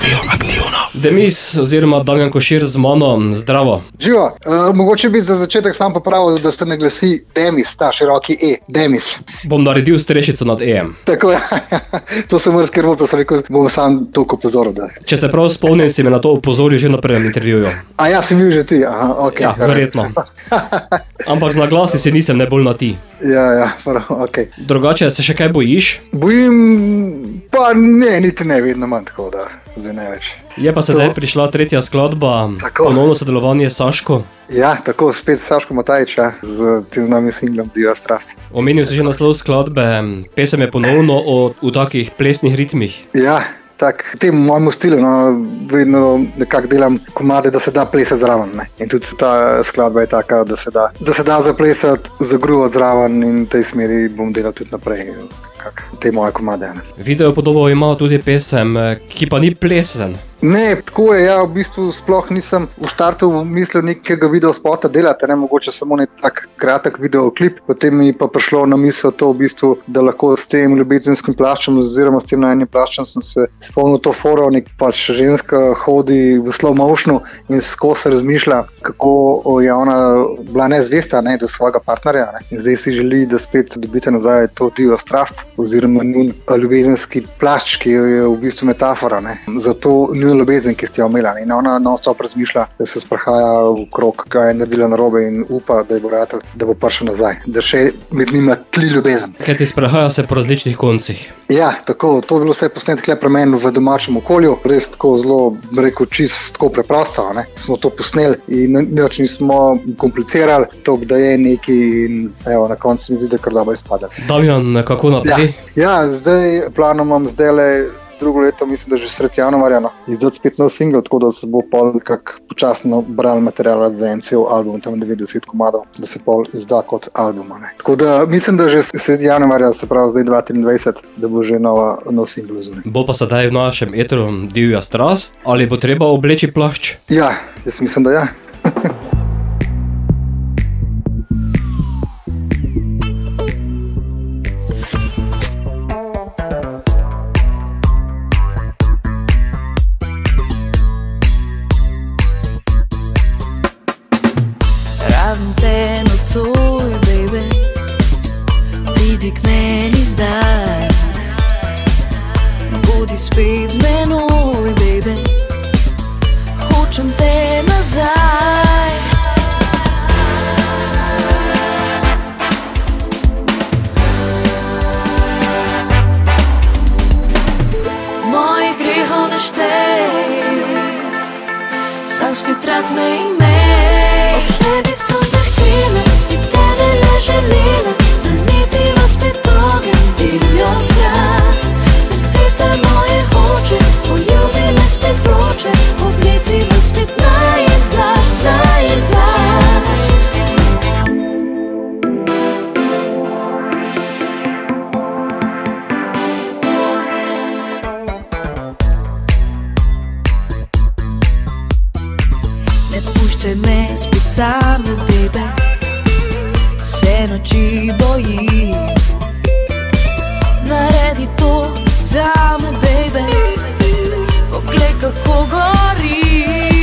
Demis oziroma Damjan Košir z mano, zdravo. Živo, mogoče bi za začetek sam popravil, da se ne glasi Demis, ta široki E, Demis. Bom naredil strešico nad E-em. Tako je, to sem mrz krvil, pa sem rekel, bom sam toliko pozoril. Da. Če se prav spomnim, si me na to upozoril že na prvem intervjuju. A ja, si bil že ti, aha, ok. Ja, verjetno. Ampak z naglasi si nisem najbolj na ti. Ja, ok. Drugače, se še kaj bojiš? Bojim, pa ne, niti ne, vedno manj tako, da zdaj ne več. Je pa sedaj prišla tretja skladba, ponovno sodelovanje s Saško. Ja, tako, spet Saško Matajiča z tem novim singlom Divja strast. Omenil si že naslov skladbe, pesem je ponovno v takih plesnih ritmih. Ja, tak, v tem mojemu stilu, no, vedno nekako delam komade, da se da plesati zraven, ne. In tudi ta skladba je taka, da se da zaplesati, zagruvati zraven in v tej smeri bom delal tudi naprej. Te moje komade. Ne. Video podobo ima tudi pesem, ki pa ni plesen. Ne, tako je, ja, v bistvu sploh nisem v štartu mislil nekega videospota delati, ne, mogoče samo nek tak kratek videoklip, potem mi pa prišlo na misel to v bistvu, da lahko s tem ljubezenskim plaščem oziroma s tem najnim plaščem sem se spomnil to foro, nek pač ženska hodi v slow motionu in skozi razmišlja, kako je ona bila nezvesta, ne, do svojega partnerja, ne, in zdaj si želi, da spet dobite nazaj to divjo strast oziroma njun ljubezenski plašč, ki je v bistvu metafora, ne, zato ljubezen, ki ste jo imela, in ona non-stop razmišlja, da se sprehaja v krog, kaj je naredila narobe in upa, da bo prišel nazaj, da še med njima tli ljubezen. Kaj ti sprehaja se po različnih koncih? Ja, tako, to je bilo vse posnetek le pri meni v domačem okolju, res tako zelo, rekel, čist tako preprosto, ne. Smo to posneli in nič nismo komplicirali, toliko da je neki in evo, na koncu mi zdi, da kar dobro izpada. Damjan, kako naprej? Ja, zdaj planom imam zdajle drugo leto, mislim, da že sredi januarja, no, izdati spet nov single, tako da se bo pol kak počasno bral material za en cel album, tam 90 komadov, da se pol izda kot albuma, ne. Tako da mislim, da že sredi januarja, se pravi zdaj 2023, da bo že nov single zunaj. Bo pa sedaj v našem etru Divja strast, ali bo treba obleči plašč? Ja, jaz mislim, da ja. Rabim te nocoj, baby, pridi k meni zdaj. Bodi spet z menoj, baby, hočem te nazaj. Mojih grehov ne štej, sam spet rad me imej. Tebi sem te htela, si tebe le želela, zanetiva spet ogen, divjo strast. Srce te moje hoče, poljubi me spet vroče, obleci me spet najen plašč, najen plašč. Ne puščaj me spet same, baby, se noči bojim. Naredi to zame, baby, poglej kako gori.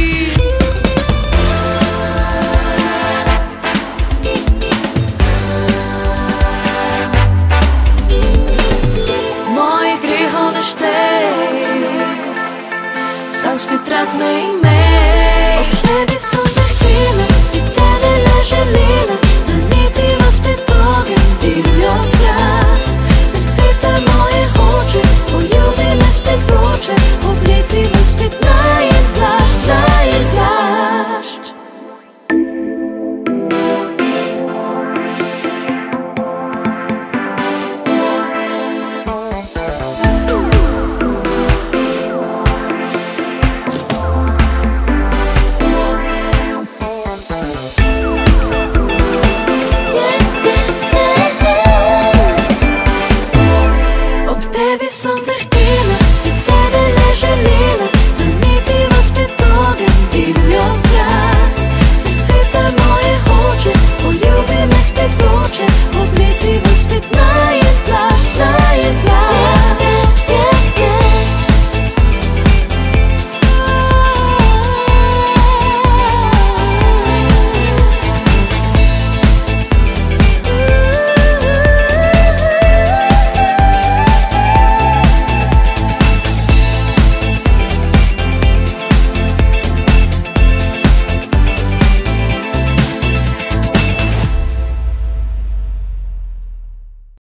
Mojih grehov ne štej, sam spet rad me imej. Ob tebi sem